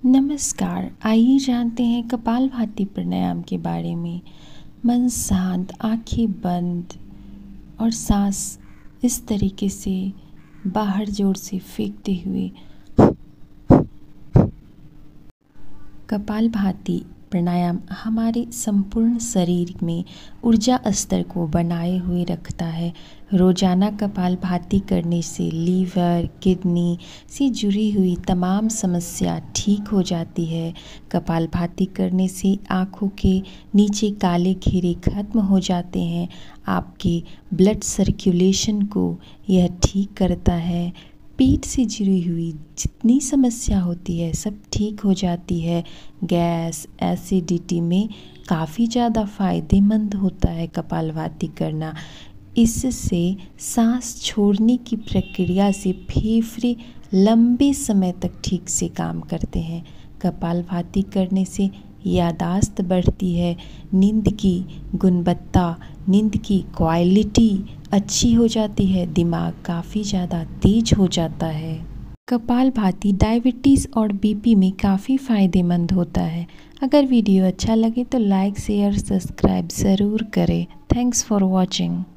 नमस्कार। आइए जानते हैं कपालभाति प्राणायाम के बारे में। मन शांत, आंखें बंद और सांस इस तरीके से बाहर जोर से फेंकते हुए कपालभाति प्राणायाम हमारे संपूर्ण शरीर में ऊर्जा स्तर को बनाए हुए रखता है। रोजाना कपालभाति करने से लीवर, किडनी से जुड़ी हुई तमाम समस्या ठीक हो जाती है। कपालभाति करने से आँखों के नीचे काले घेरे खत्म हो जाते हैं। आपके ब्लड सर्कुलेशन को यह ठीक करता है। पेट से जुड़ी हुई जितनी समस्या होती है सब ठीक हो जाती है। गैस, एसिडिटी में काफ़ी ज़्यादा फ़ायदेमंद होता है कपालभाति करना। इससे सांस छोड़ने की प्रक्रिया से फेफड़े लंबे समय तक ठीक से काम करते हैं। कपालभाति करने से याददाश्त बढ़ती है, नींद की गुणवत्ता, नींद की क्वालिटी अच्छी हो जाती है, दिमाग काफ़ी ज़्यादा तेज हो जाता है। कपालभाति डायबिटीज़ और बीपी में काफ़ी फ़ायदेमंद होता है। अगर वीडियो अच्छा लगे तो लाइक, शेयर, सब्सक्राइब ज़रूर करें। Thanks for watching.